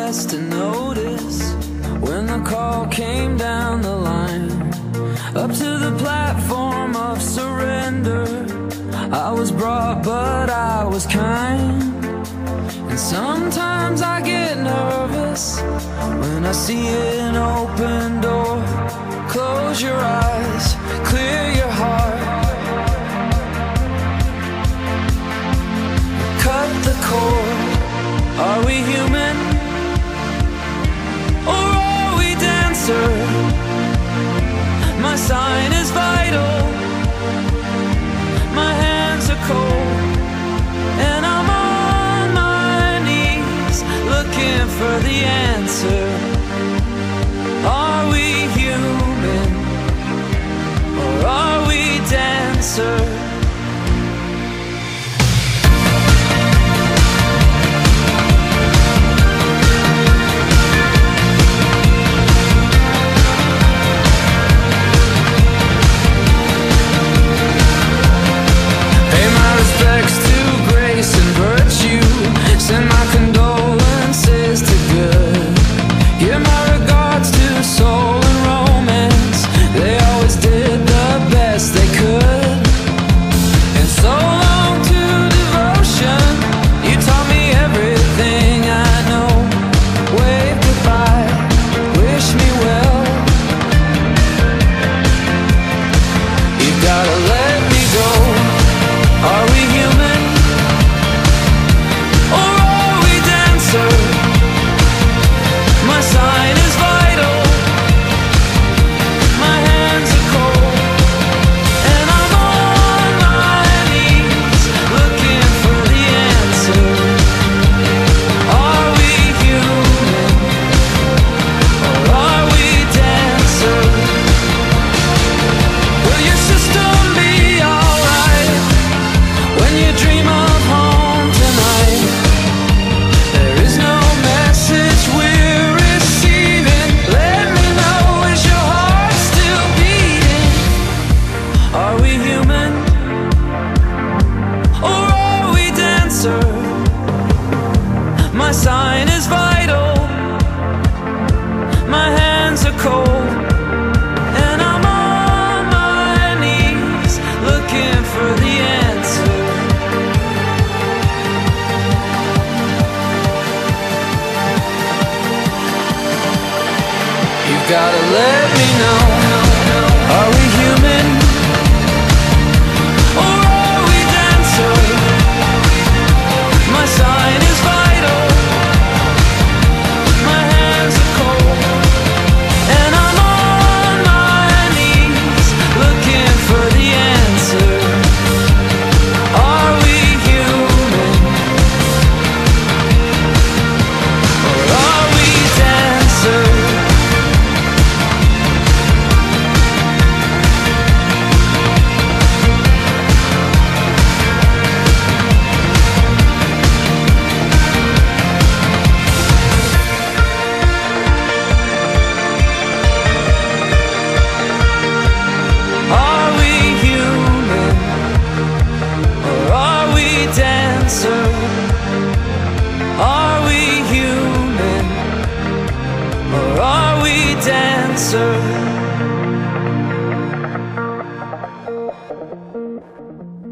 less to notice when the call came down the line, up to the platform of surrender. I was brought, but I was kind. And sometimes I get nervous when I see an open door. Close your eyes, clear your heart, cut the cord. Are we human, or are we dancer? My sign is vital, my hands are cold, and I'm on my knees looking for the answer. Are we human, or are we dancer? Respects to grace and virtue, send my condolences to good. Give my regards to soul and romance, they always did the best they could. And so long to devotion, you taught me everything I know. Wave goodbye, wish me well. You gotta let me go. Are we human, or are we dancer? My sign is vital, my hands are cold, and I'm on my knees looking for the answer. Are we human, or are we dancer? Will your system be alright when you dream of home tonight? There is no message we're receiving. Let me know, is your heart still beating? Are we human, or are we dancer? My sign is vital, my hands are cold, and I'm on my knees looking for the answer. You gotta let me know. Are we human, or are we dancer? My sign is vital, my hands are cold, and I'm on my knees looking for the answer. Are we human, or are we dancer? Are we human, or are we dancer? Are we human, or are we dancer?